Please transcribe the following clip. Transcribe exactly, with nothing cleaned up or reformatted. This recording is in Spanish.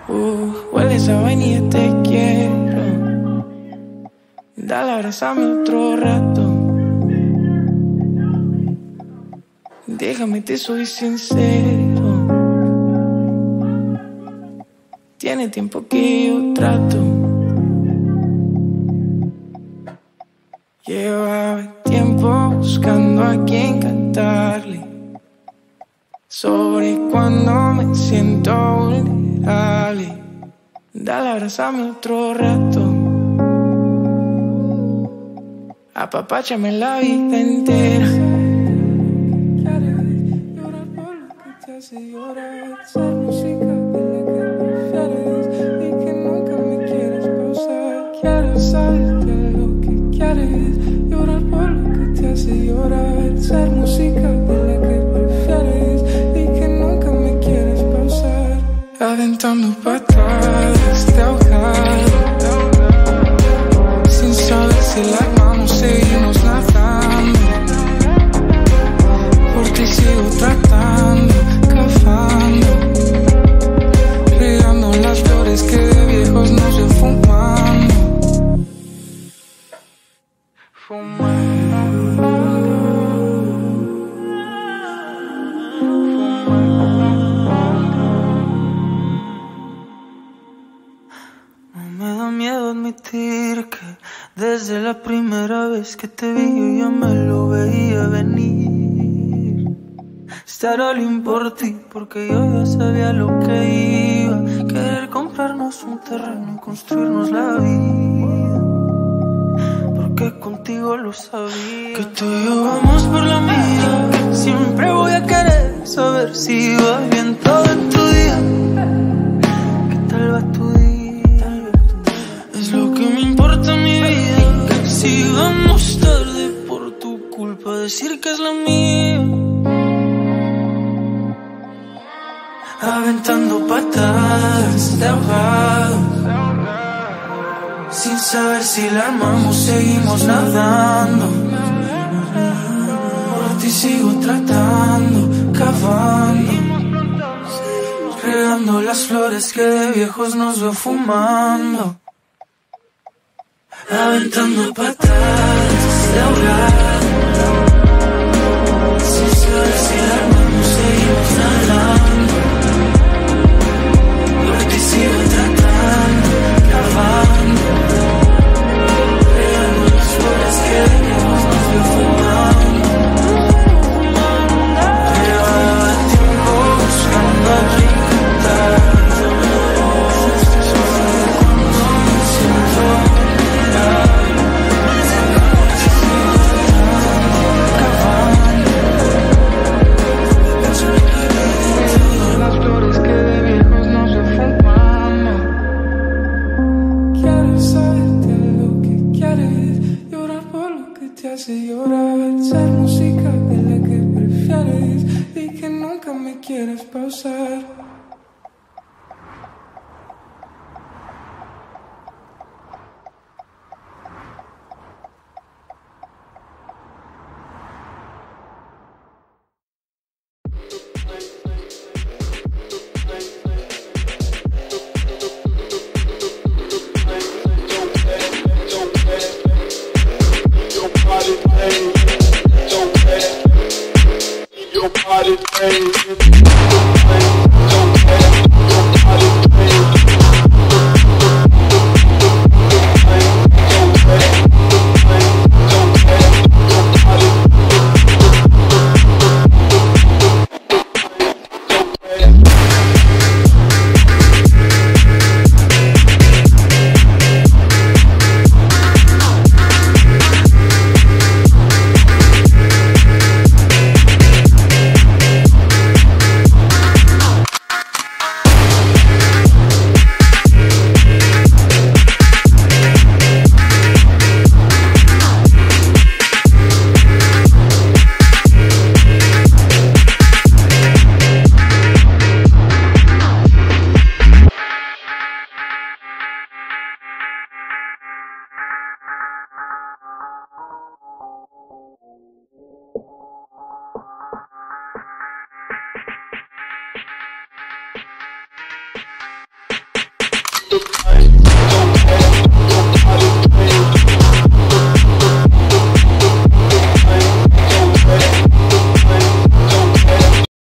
Uh, huele esa vainilla, te quiero. Dale, abrázame otro rato. Déjame, te soy sincero. Tiene tiempo que yo trato. Llevaba tiempo buscando a quien cantarle sobre cuando me siento vulnerable. Dale, abrázame otro rato. Apapáchame la vida entera. Llorar por lo que te hace llorar. Ser música de la que prefieres y que nunca me quieres pausar. Quiero saber de lo que quieres. Llorar por lo que te hace llorar. Ser música de la que prefieres y que nunca me quieres pausar. Aventando patadas de ahogado, sin saber si la armamos, seguimos nadando. Por ti sigo tratando, cavando, regando las flores que de viejos nos ven fumando. Fumando. Admitir que desde la primera vez que te vi yo ya me lo veía venir. Estar all in por ti porque yo ya sabía lo que iba. Querer comprarnos un terreno y construirnos la vida, porque contigo lo sabía. Que tú y yo vamos por la mía. Siempre voy a querer saber si va bien todo en tu día. ¿Qué tal va tu día? Es lo que me importa en mi vida. Si vamos tarde por tu culpa, decir que es la mía. Aventando patadas de ahogado, sin saber si la armamos, seguimos nadando. Por ti sigo tratando, cavando, regando las flores que de viejos nos veo fumando. Aventando patadas de ahogado, sin saber si la armamos, seguimos nadando. Por ti sigo tratando, cavando, regando las flores que de viejos nos veo fumando. Llevaba tiempo buscando a quien cantar. Hace llorar, ser música de la que prefieres y que nunca me quieres pausar. tic.